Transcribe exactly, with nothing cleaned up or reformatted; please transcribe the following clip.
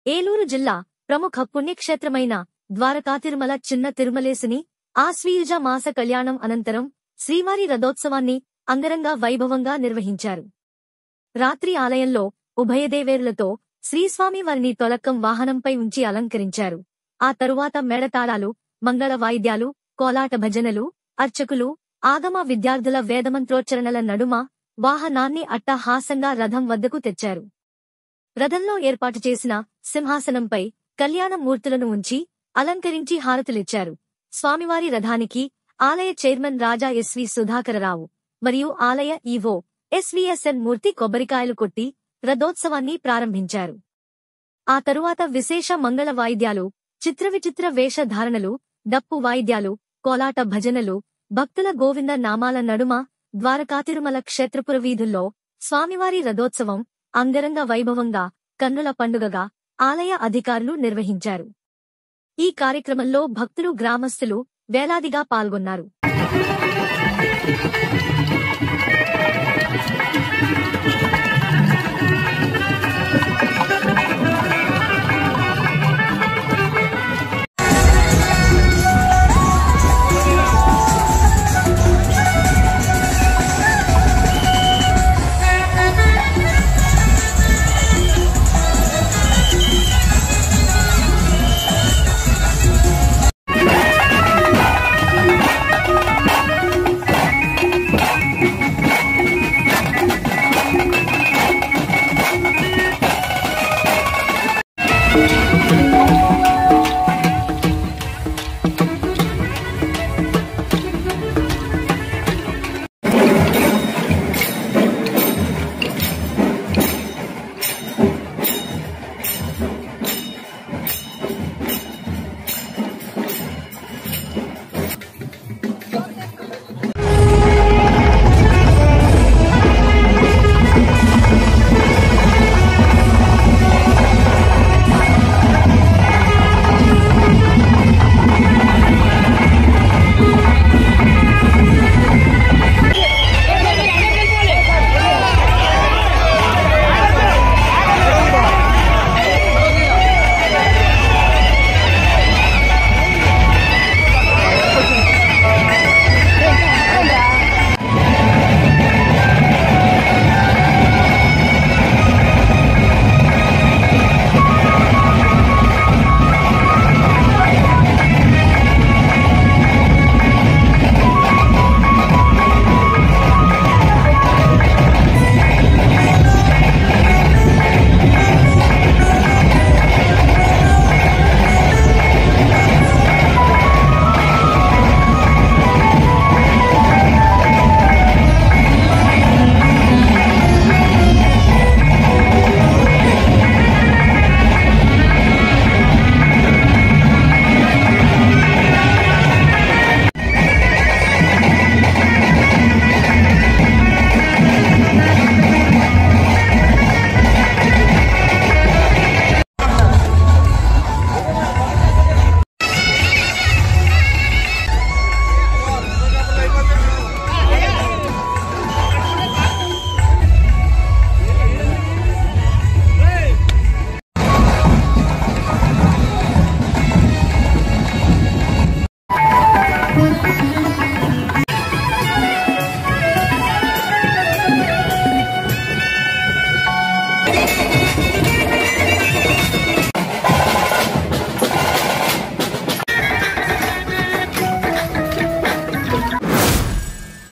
ఏలూరు జిల్లా ప్రముఖ పుణ్యక్షేత్రమైన ద్వారకా తిరుమల చిన్న తిరుమలేసుని ఆశ్వీయుజ మాస కళ్యాణం అనంతరం శ్రీవారి రథోత్సవాన్ని అంగరంగ వైభవంగా నిర్వహించారు. రాత్రి ఆలయంలో ఉభయదేవేరులతో శ్రీస్వామి వారిని తొలక్కం వాహనంపై ఉంచి అలంకరించారు. ఆ తరువాత మేళతాళాలు, మంగళ వాయిద్యాలు, కోలాట భజనలు, అర్చకులు, ఆగమ విద్యార్థుల వేదమంత్రోచ్చరణల నడుమ వాహనాన్ని అట్టహాసంగా రథం వద్దకు తెచ్చారు. రథంలో ఏర్పాటు చేసిన సింహాసనంపై కళ్యాణ మూర్తులను ఉంచి అలంకరించి హారతులిచ్చారు. స్వామివారి రథానికి ఆలయ చైర్మన్ రాజా ఎస్వి సుధాకరరావు మరియు ఆలయ ఈవో ఎస్వీఎస్ఎన్ మూర్తి కొబ్బరికాయలు కొట్టి రథోత్సవాన్ని ప్రారంభించారు. ఆ తరువాత విశేష మంగళ వాయిద్యాలు, చిత్రవిచిత్ర వేషధారణలు, డప్పు వాయిద్యాలు, కోలాట భజనలు, భక్తుల గోవింద నామాల నడుమ ద్వారకా తిరుమల క్షేత్రపుర వీధుల్లో స్వామివారి రథోత్సవం అంగరంగ వైభవంగా, కన్నుల పండుగగా ఆలయ అధికారులు నిర్వహించారు. ఈ కార్యక్రమంలో భక్తులు, గ్రామస్తులు వేలాదిగా పాల్గొన్నారు.